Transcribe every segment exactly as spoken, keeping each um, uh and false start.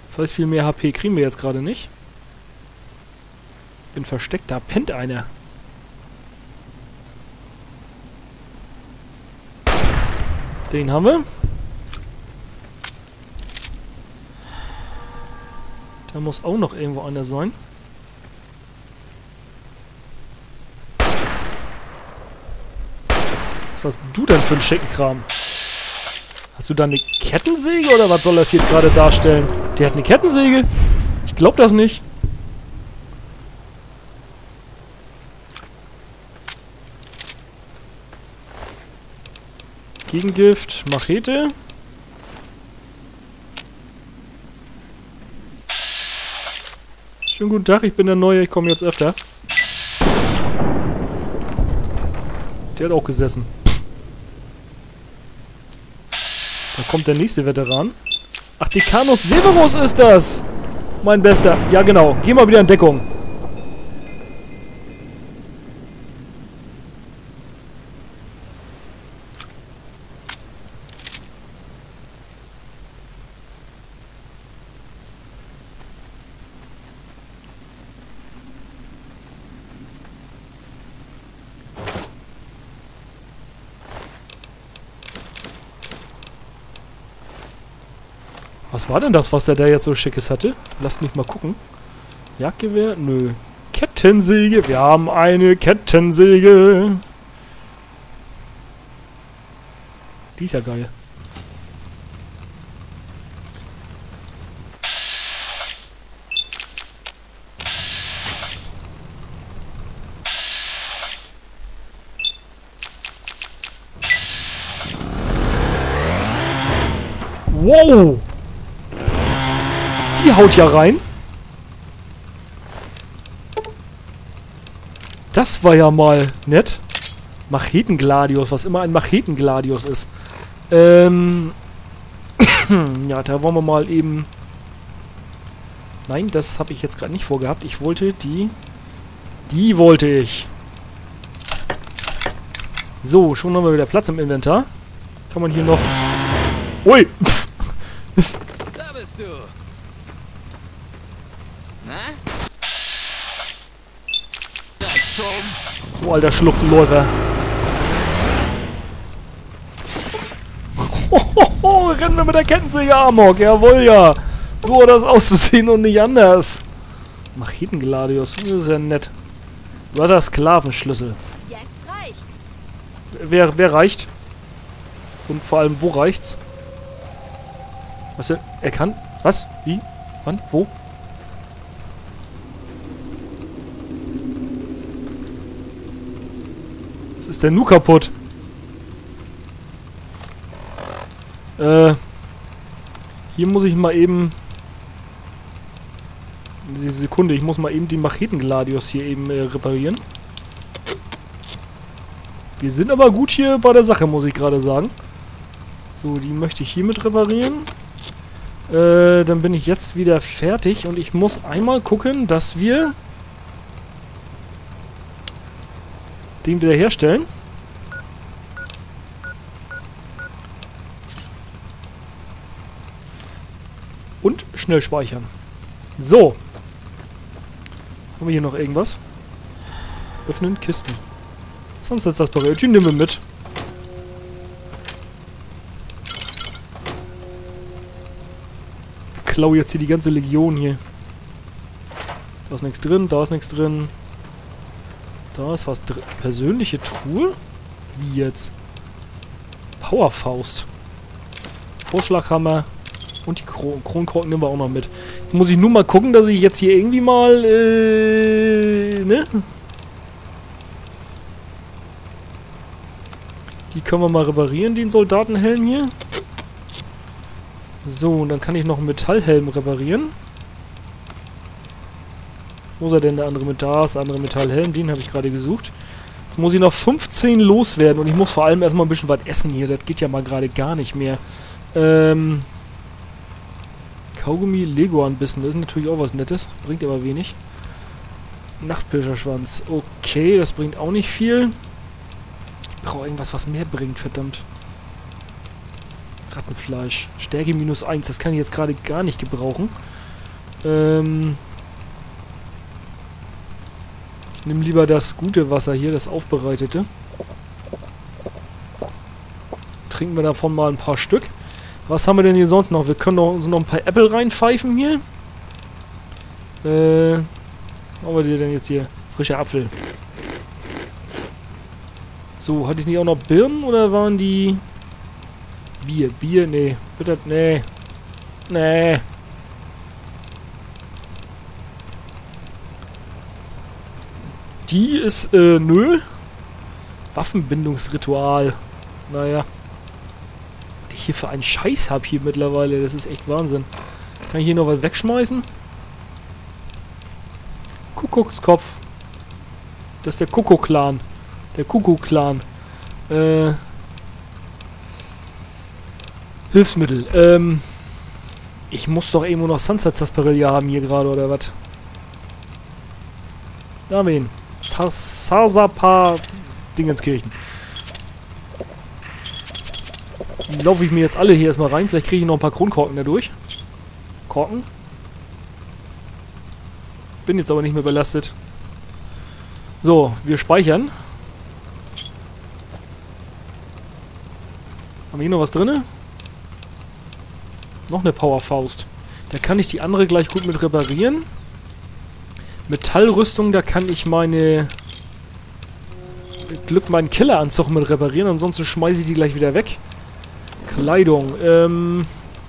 Das heißt, viel mehr H P kriegen wir jetzt gerade nicht. Bin versteckt, da pennt einer. Den haben wir. Da muss auch noch irgendwo einer sein. Was hast du denn für einen schicken Kram? Hast du da eine Kettensäge oder was soll das hier gerade darstellen? Der hat eine Kettensäge? Ich glaub das nicht. Gegengift, Machete. Schönen guten Tag, ich bin der Neue, ich komme jetzt öfter. Der hat auch gesessen. Da kommt der nächste Veteran. Ach, Decanus Severus ist das! Mein Bester. Ja, genau. Geh mal wieder in Deckung. Was war denn das, was der da jetzt so Schickes hatte? Lasst mich mal gucken. Jagdgewehr? Nö. Kettensäge. Wir haben eine Kettensäge. Die ist ja geil. Wow! Die haut ja rein. Das war ja mal nett. Machetengladius, was immer ein Machetengladius ist. Ähm. Ja, da wollen wir mal eben... Nein, das habe ich jetzt gerade nicht vorgehabt. Ich wollte die... Die wollte ich. So, schon haben wir wieder Platz im Inventar. Kann man hier noch... Ui! Da bist du. Na? So, alter Schluchtenläufer. Hohoho, rennen wir mit der Kettensäge amok. Jawohl, ja. So hat das auszusehen und nicht anders. Machetengladius, das ist ja nett. Du hast ja Sklavenschlüssel. Jetzt reicht's. Wer, wer reicht? Und vor allem, wo reicht's? Was denn? Er kann? Was? Wie? Wann? Wo? Was ist denn nun kaputt? Äh. Hier muss ich mal eben... Diese Sekunde, ich muss mal eben die Machetengladius hier eben äh, reparieren. Wir sind aber gut hier bei der Sache, muss ich gerade sagen. So, die möchte ich hiermit reparieren. Äh, dann bin ich jetzt wieder fertig und ich muss einmal gucken, dass wir den wieder herstellen. Und schnell speichern. So. Haben wir hier noch irgendwas? Öffnen, Kisten. Sonst ist das bereit. Die nehmen wir mit. Ich klau jetzt hier die ganze Legion hier. Da ist nichts drin, da ist nichts drin. Da ist was drin. Persönliche Truhe? Wie jetzt? Powerfaust. Vorschlaghammer. Und die Kron Kronkorken nehmen wir auch noch mit. Jetzt muss ich nur mal gucken, dass ich jetzt hier irgendwie mal, äh, ne? Die können wir mal reparieren, den Soldatenhelm hier. So, und dann kann ich noch einen Metallhelm reparieren. Wo ist er denn, der andere mit da? Das andere Metallhelm, den habe ich gerade gesucht. Jetzt muss ich noch fünfzehn loswerden und ich muss vor allem erstmal ein bisschen was essen hier. Das geht ja mal gerade gar nicht mehr. Ähm... Kaugummi, Lego anbissen, das ist natürlich auch was Nettes. Bringt aber wenig. Nachtpirscherschwanz. Okay, das bringt auch nicht viel. Ich brauche irgendwas, was mehr bringt, verdammt. Rattenfleisch. Stärke minus eins, das kann ich jetzt gerade gar nicht gebrauchen. Ähm... Ich nehme lieber das gute Wasser hier, das aufbereitete. Trinken wir davon mal ein paar Stück. Was haben wir denn hier sonst noch? Wir können noch, uns noch ein paar Äpfel reinpfeifen hier. Äh, was haben wir denn jetzt hier? Frischer Apfel. So, hatte ich nicht auch noch Birnen oder waren die... Bier, Bier, nee. Bitte, nee. Nee. Die ist, äh, nö. Waffenbindungsritual. Naja. Was ich hier für einen Scheiß hab hier mittlerweile. Das ist echt Wahnsinn. Kann ich hier noch was wegschmeißen? Kuckuckskopf. Das ist der Kuckuck-Clan. Der Kuckuck-Clan. Äh. Hilfsmittel. Ähm. Ich muss doch irgendwo noch Sunset Sarsaparilla haben hier gerade, oder was? Da wen? Sarsapa Dingenskirchen. Die laufe ich mir jetzt alle hier erstmal rein. Vielleicht kriege ich noch ein paar Kronkorken dadurch. Korken. Bin jetzt aber nicht mehr belastet. So, wir speichern. Haben wir hier noch was drin? Noch eine Powerfaust. Da kann ich die andere gleich gut mit reparieren. Metallrüstung, da kann ich meine... Glück meinen Killeranzug mit reparieren. Ansonsten schmeiße ich die gleich wieder weg. Kleidung. Ähm...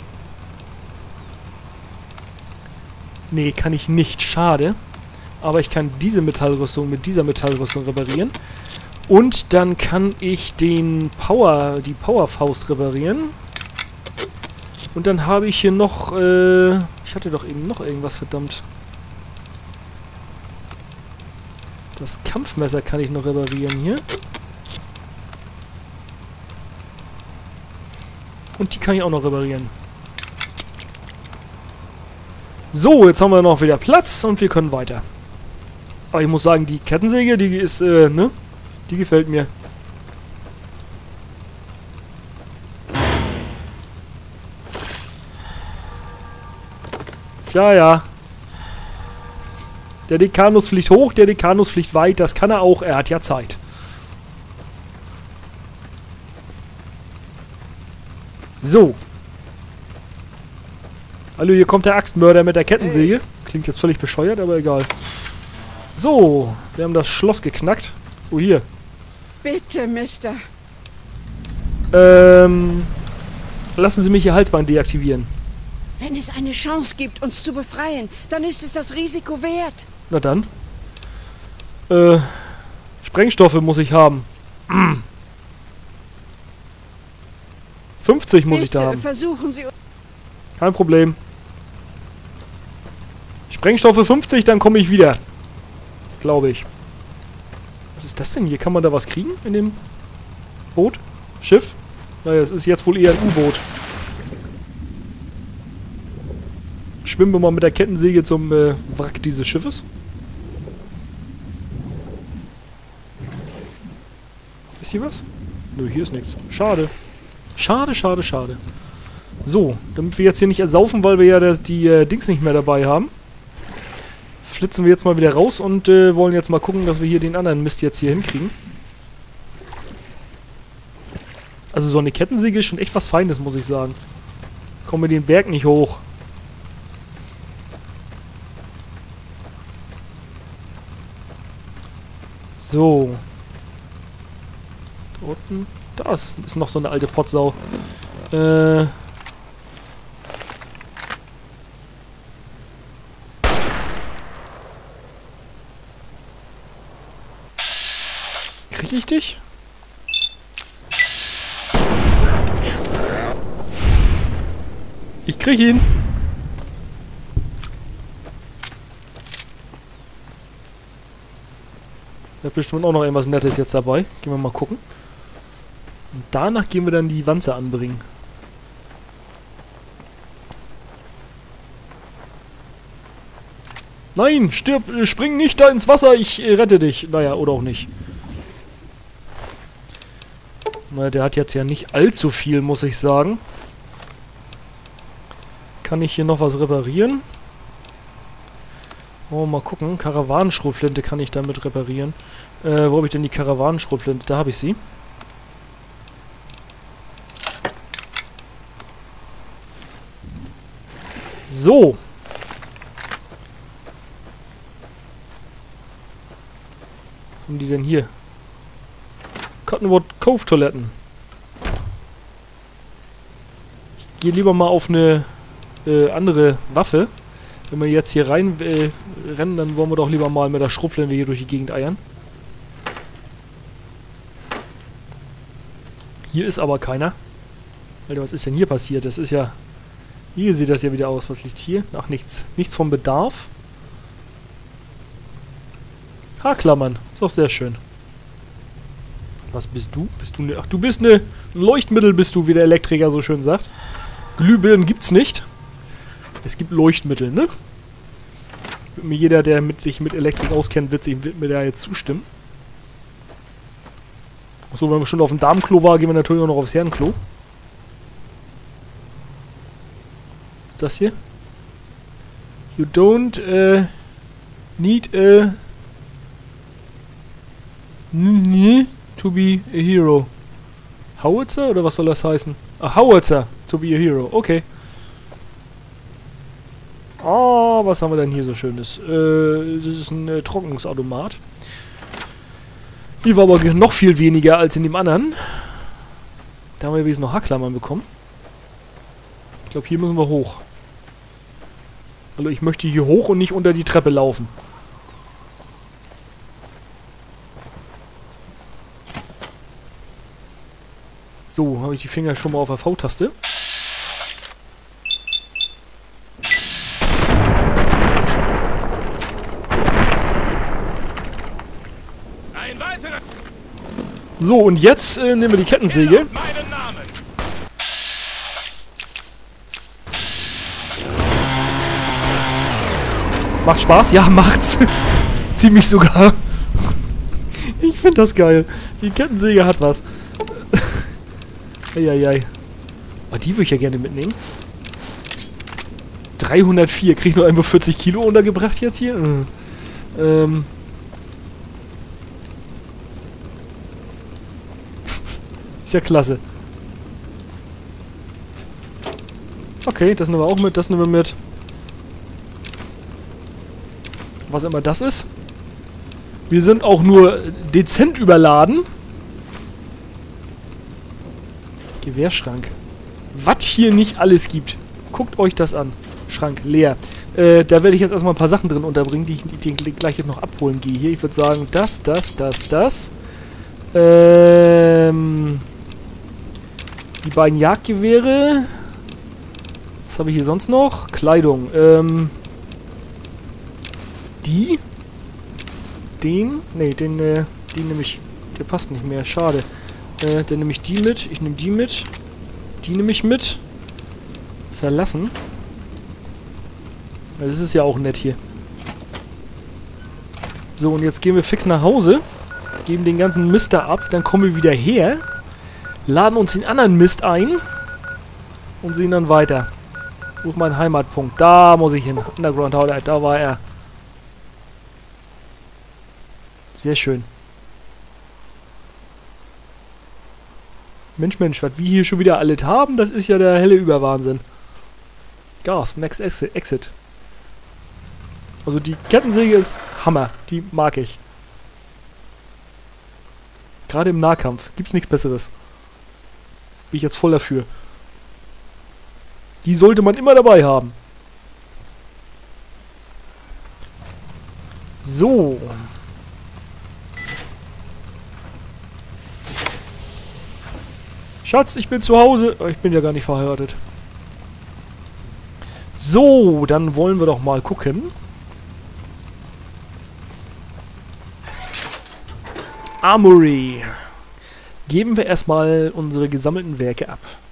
Nee, kann ich nicht. Schade. Aber ich kann diese Metallrüstung mit dieser Metallrüstung reparieren. Und dann kann ich den Power, die Powerfaust reparieren. Und dann habe ich hier noch, äh, ich hatte doch eben noch irgendwas, verdammt. Das Kampfmesser kann ich noch reparieren hier. Und die kann ich auch noch reparieren. So, jetzt haben wir noch wieder Platz und wir können weiter. Aber ich muss sagen, die Kettensäge, die ist, äh, ne? Die gefällt mir. Tja, ja. Der Dekanus fliegt hoch, der Dekanus fliegt weit. Das kann er auch, er hat ja Zeit. So. Hallo, hier kommt der Axtmörder mit der Kettensäge. Klingt jetzt völlig bescheuert, aber egal. So, wir haben das Schloss geknackt. Oh, hier. Bitte, Mister. Ähm, lassen Sie mich Ihr Halsband deaktivieren. Wenn es eine Chance gibt, uns zu befreien, dann ist es das Risiko wert. Na dann. Äh, Sprengstoffe muss ich haben. fünfzig muss ich da Bitte haben. versuchen Sie... Kein Problem. Sprengstoffe fünfzig, dann komme ich wieder. Glaube ich. Was ist das denn hier? Kann man da was kriegen in dem Boot? Schiff? Naja, es ist jetzt wohl eher ein U-Boot. Schwimmen wir mal mit der Kettensäge zum äh, Wrack dieses Schiffes. Ist hier was? Nö, hier ist nichts. Schade. Schade, schade, schade. So, damit wir jetzt hier nicht ersaufen, weil wir ja das, die äh, Dings nicht mehr dabei haben, flitzen wir jetzt mal wieder raus und äh, wollen jetzt mal gucken, dass wir hier den anderen Mist jetzt hier hinkriegen. Also so eine Kettensäge ist schon echt was Feines, muss ich sagen. Kommen wir den Berg nicht hoch. So. Da unten. Da ist, ist noch so eine alte Potsau. Äh. Krieg ich dich? Ich krieg ihn. Da ist bestimmt auch noch irgendwas Nettes jetzt dabei. Gehen wir mal gucken. Und danach gehen wir dann die Wanze anbringen. Nein, stirb, äh, spring nicht da ins Wasser, ich äh, rette dich. Naja, oder auch nicht. Naja, der hat jetzt ja nicht allzu viel, muss ich sagen. Kann ich hier noch was reparieren? Oh, mal gucken. Karawanenschrotflinte kann ich damit reparieren. Äh, wo habe ich denn die Karawanenschrotflinte? Da habe ich sie. So. Was haben die denn hier? Cottonwood Cove Toiletten. Ich gehe lieber mal auf eine äh, andere Waffe. Wenn wir jetzt hier rein äh, rennen, dann wollen wir doch lieber mal mit der Schrotflinte hier durch die Gegend eiern. Hier ist aber keiner. Alter, was ist denn hier passiert? Das ist ja... Hier sieht das ja wieder aus. Was liegt hier? Ach, nichts. Nichts vom Bedarf. Haarklammern. Ist doch sehr schön. Was bist du? Bist du ne... Ach, du bist ne... Ein Leuchtmittel bist du, wie der Elektriker so schön sagt. Glühbirnen gibt's nicht. Es gibt Leuchtmittel, ne? Wird mir jeder, der mit sich mit Elektrik auskennt, wird, sich, wird mir da jetzt zustimmen. Achso, wenn wir schon auf dem Damenklo waren, gehen wir natürlich auch noch aufs Herrenklo. Das hier? You don't uh, need a n to be a hero. Howitzer oder was soll das heißen? A Howitzer to be a hero. Okay. Ah, was haben wir denn hier so Schönes? Äh, das ist ein äh, Trocknungsautomat. Hier war aber noch viel weniger als in dem anderen. Da haben wir wenigstens noch Haarklammern bekommen. Ich glaube, hier müssen wir hoch. Also ich möchte hier hoch und nicht unter die Treppe laufen. So, habe ich die Finger schon mal auf der V-Taste. So, und jetzt äh, nehmen wir die Kettensäge. Macht Spaß? Ja, macht's. Ziemlich sogar. Ich finde das geil. Die Kettensäge hat was. Eieiei. Oh, die würde ich ja gerne mitnehmen. dreihundertvier. Krieg ich nur einfach vierzig Kilo untergebracht jetzt hier? Ähm... Ist ja klasse. Okay, das nehmen wir auch mit, das nehmen wir mit. Was immer das ist. Wir sind auch nur dezent überladen. Gewehrschrank. Was hier nicht alles gibt. Guckt euch das an. Schrank leer. Äh, da werde ich jetzt erstmal ein paar Sachen drin unterbringen, die ich die, die gleich jetzt noch abholen gehe. Hier, ich würde sagen, das, das, das, das. Ähm... Die beiden Jagdgewehre. Was habe ich hier sonst noch? Kleidung. Ähm. Die. Den. Ne, den, äh, den nehme ich. Der passt nicht mehr. Schade. Äh, dann nehme ich die mit. Ich nehme die mit. Die nehme ich mit. Verlassen. Das ist ja auch nett hier. So, und jetzt gehen wir fix nach Hause. Geben den ganzen Mist da ab. Dann kommen wir wieder her. Laden uns den anderen Mist ein und sehen dann weiter. Wo ist mein Heimatpunkt? Da muss ich hin. Underground Highlight, da war er. Sehr schön. Mensch, Mensch, was wir hier schon wieder alles haben, das ist ja der helle Überwahnsinn. Gas, next exit. Also die Kettensäge ist Hammer. Die mag ich. Gerade im Nahkampf. Gibt's nichts Besseres. Bin ich jetzt voll dafür. Die sollte man immer dabei haben. So. Schatz, ich bin zu Hause. Oh, ich bin ja gar nicht verheiratet. So, dann wollen wir doch mal gucken. Armory. Geben wir erstmal unsere gesammelten Werke ab.